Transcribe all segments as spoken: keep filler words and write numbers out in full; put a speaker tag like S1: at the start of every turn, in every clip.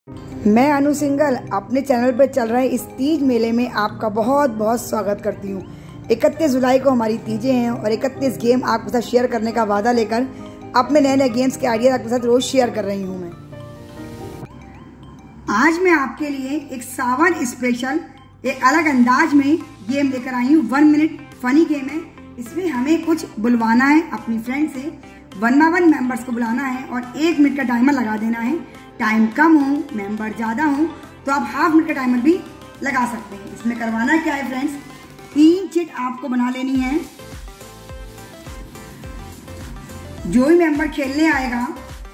S1: मैं अनु सिंगल अपने चैनल पर चल रहे इस तीज मेले में आपका बहुत बहुत स्वागत करती हूँ। इकतीस जुलाई को हमारी तीजें हैं और इकतीस गेम आपके साथ शेयर करने का वादा लेकर अपने नए नए गेम्स के आइडिया आपके साथ रोज शेयर कर रही हूँ। मैं आज मैं आपके लिए एक सावन स्पेशल एक अलग अंदाज में गेम लेकर आई हूँ। वन मिनट फनी गेम है। इसमें हमें कुछ बुलवाना है अपनी फ्रेंड से, वन बाय वन मेंबर्स को बुलाना है और एक मिनट का टाइमर लगा देना है। टाइम कम हो, मेंबर ज़्यादा हो तो आप हाफ मिनट का टाइमर भी लगा सकते हैं। इसमें करवाना क्या है फ्रेंड्स, तीन चिट आपको बना लेनी है। जो भी मेंबर खेलने आएगा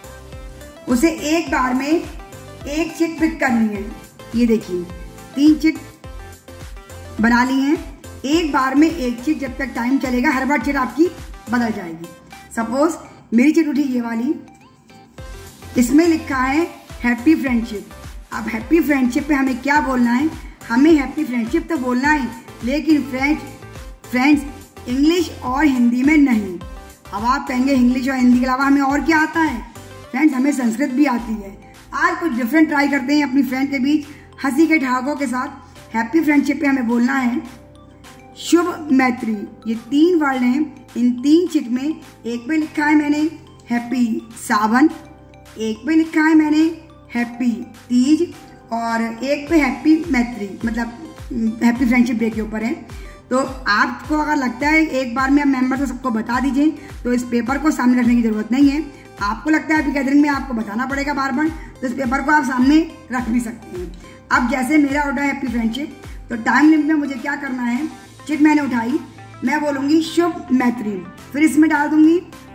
S1: उसे एक बार में एक चिट पिक करनी है। ये देखिए तीन चिट बना ली हैं। एक बार में एक चिट, जब तक टाइम चलेगा हर बार चिट आपकी बदल जाएगी। सपोज मेरी चिट उठी ये वाली, इसमें लिखा है हैप्पी फ्रेंडशिप। अब हैप्पी फ्रेंडशिप पे हमें क्या बोलना है, हमें हैप्पी फ्रेंडशिप तो बोलना है, लेकिन फ्रेंड्स फ्रेंड्स इंग्लिश और हिंदी में नहीं। अब आप कहेंगे इंग्लिश और हिंदी के अलावा हमें और क्या आता है? फ्रेंड्स हमें संस्कृत भी आती है। आज कुछ डिफरेंट ट्राई करते हैं अपनी फ्रेंड के बीच हंसी के ठहाकों के साथ। हैप्पी फ्रेंडशिप पे हमें बोलना है शुभ मैत्री। ये तीन वर्ड हैं। इन तीन चिट में एक पे लिखा है मैंने हैप्पी सावन, एक पे लिखा है मैंने हैप्पी तीज और एक पे हैप्पी मैत्री, मतलब हैप्पी फ्रेंडशिप डे के ऊपर है। तो आपको अगर लगता है एक बार में आप मेंबर को सबको बता दीजिए तो इस पेपर को सामने रखने की जरूरत नहीं है। आपको लगता है अभी गैदरिंग में आपको बताना पड़ेगा बार बार, तो इस पेपर को आप सामने रख भी सकते हैं। अब जैसे मेरा उठा हैप्पी फ्रेंडशिप, तो टाइम लिमिट में मुझे क्या करना है, चिट मैंने उठाई, मैं बोलूंगी शुभ मैत्री, फिर इसमें डाल दूंगी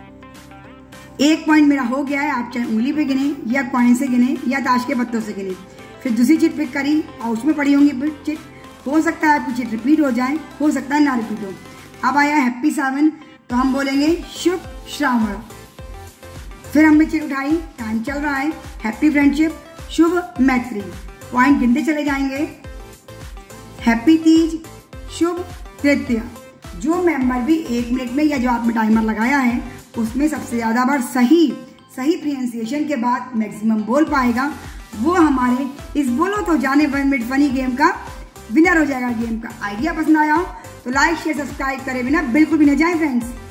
S1: एक पॉइंट मेरा हो गया है। आप चाहे उंगली पे गिने या कॉइन से गिने या ताश के पत्तों से गिने। फिर दूसरी चिट पिक करी और उसमें पड़ी होंगी फिर चिट। हो सकता है आपकी चिट रिपीट हो जाए, हो सकता है ना रिपीट हो। अब आया हैप्पी सावन, तो हम बोलेंगे शुभ श्रावण। फिर हमने चिट उठाई, टाइम चल रहा है, हैप्पी फ्रेंडशिप, शुभ मैत्री, पॉइंट गिनते चले जाएंगे। हैप्पी तीज, शुभ तृतीया। जो मेंबर भी एक मिनट में या जो आपने टाइमर लगाया है उसमें सबसे ज्यादा बार सही सही प्रोनाउंसिएशन के बाद मैक्सिमम बोल पाएगा, वो हमारे इस बोलो तो जाने वन मिनट फनी गेम का विनर हो जाएगा। गेम का आइडिया पसंद आया हो तो लाइक शेयर सब्सक्राइब करे बिना बिल्कुल भी न जाए फ्रेंड्स।